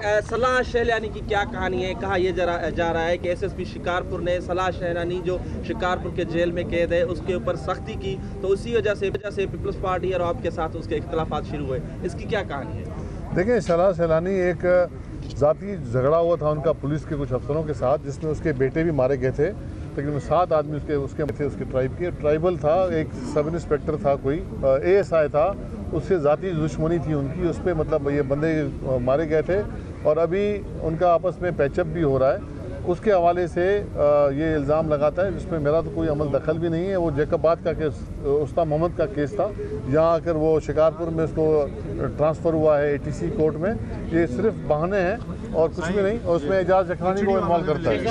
सलाह शहलानी की क्या कहानी है? कहा यह जा रहा है कि एसएसपी शिकारपुर ने सलाह शहलानी जो शिकारपुर के जेल में कैद है उसके ऊपर सख्ती की, तो उसी वजह से पीपल्स पार्टी और आपके साथ उसके इख्तलाफात शुरू हुए। इसकी क्या कहानी है? देखिए, सलाह शहलानी एक ज़ाती झगड़ा हुआ था उनका पुलिस के कुछ अफसरों के साथ, जिसमें उसके बेटे भी मारे गए थे। तकरीबन 7 आदमी उसके ट्राइब के, ट्राइबल था, एक सब इंस्पेक्टर था, कोई ASI था, उससे ज़ाती दुश्मनी थी उनकी, उस पर मतलब ये बंदे मारे गए थे और अभी उनका आपस में पैचअप भी हो रहा है। उसके हवाले से ये इल्ज़ाम लगाता है, जिसमें मेरा तो कोई अमल दखल भी नहीं है। वो जैकबाद का केस, उस्ताद मोहम्मद का केस था, यहाँ आकर वो शिकारपुर में उसको ट्रांसफ़र हुआ है ATC कोर्ट में। ये सिर्फ बहाने हैं और कुछ भी नहीं, और उसमें एजाज जखरानी को इन्वॉल्व करता है।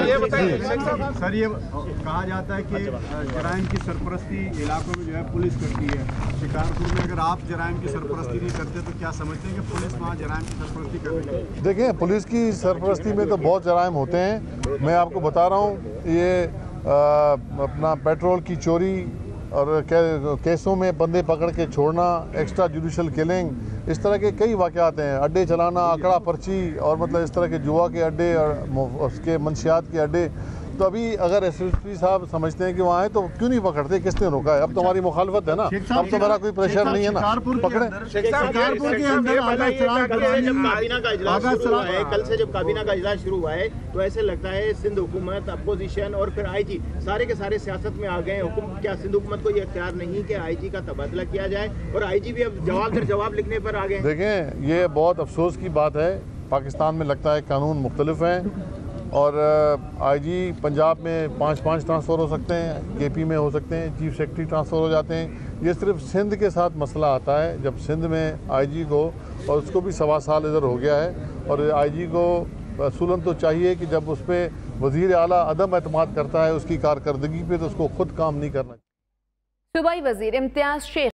सर, ये कहा जाता है कि जराइम की सरपरस्ती इलाकों में जो है पुलिस करती है। शिकारपुर में अगर आप जराइम की सरपरस्ती नहीं करते तो क्या समझते हैं कि पुलिस वहाँ जराइम की सरपरस्ती कर रही है? देखिए, पुलिस की सरपरस्ती में तो बहुत जराइम होते हैं। मैं आपको बता रहा हूँ, ये अपना पेट्रोल की चोरी और केसों में बंदे पकड़ के छोड़ना, एक्स्ट्रा जुडिशल किलिंग, इस तरह के कई वाक़यात हैं। अड्डे चलाना, आंकड़ा पर्ची और मतलब इस तरह के जुआ के अड्डे और उसके मंशियात के अड्डे। तो अभी अगर SSP साहब समझते हैं कि वहाँ है तो क्यों नहीं पकड़ते? किसने रोका है? अब तो हमारी मुखालफत है ना, अब तो मेरा कोई प्रेशर नहीं है ना, पकड़े। शिकारपुर के अंदर काबीना का इजलास शुरू हुआ है, कल से जब काबीना का इजलास शुरू हुआ है तो ऐसे लगता है सिंध हुकूमत, अपोजिशन और फिर IG सारे के सारे सियासत में आ गए। क्या सिंध हुकूमत को ये इख्तियार नहीं कि IG का तबादला किया जाए? और IG भी अब जवाब दर जवाब लिखने पर आ गए। देखें, ये बहुत अफसोस की बात है। पाकिस्तान में लगता है कानून मुख्तलिफ हैं और IG पंजाब में 5-5 ट्रांसफ़र हो सकते हैं, KP में हो सकते हैं, चीफ सेक्रेटरी ट्रांसफ़र हो जाते हैं। ये सिर्फ सिंध के साथ मसला आता है, जब सिंध में IG को, और उसको भी 1.25 साल इधर हो गया है, और IG को असूलन तो चाहिए कि जब उस पर वज़ीर आला अदम एतमाद करता है उसकी कारकर्दगी पे, तो उसको खुद काम नहीं करना। सूबाई वज़ीर इम्तियाज़ शेख